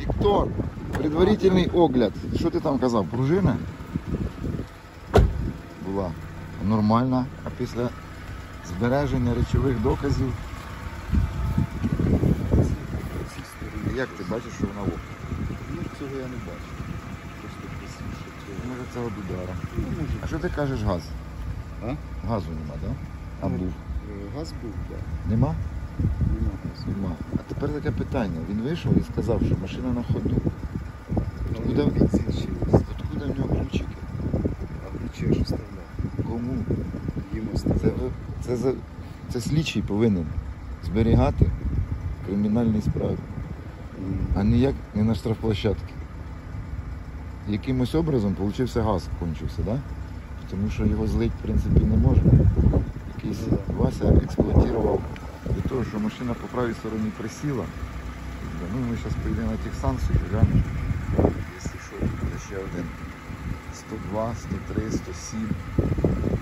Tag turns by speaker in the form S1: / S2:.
S1: Віктор, предварительний огляд. Що ти там казав? Пружина? Була нормальна, а після збереження речових доказів. Як ти бачиш, що вона лопне?
S2: Ну, цього я не бачу. Просто присвіше.
S1: Може це від удара.
S2: Ну, може.
S1: А що ти кажеш газ?
S2: А?
S1: Газу нема, так? Да? А
S2: Ну,
S1: був?
S2: Газ був, так.
S1: Нема?
S2: Нема газу.
S1: Нема. А тепер таке питання. Він вийшов і сказав, що машина на ходу. Откуда,
S2: Бензин ще є.
S1: откуда в нього ключики?
S2: А ключі я ж оставляв.
S1: Кому?
S2: Їм
S1: Це,
S2: оставляв.
S1: це слідчий повинен зберігати в кримінальній справі, а ніяк не на штрафплощадці. Якимось образом получився газ, кончився, да? Тому що його злить в принципі не можна. Якийсь Вася експлуатував до того, що машина по правій стороні присіла. Ну, ми зараз поїдемо на Техсанс і глянемо. Якщо що, буде ще один. 102, 103, 107.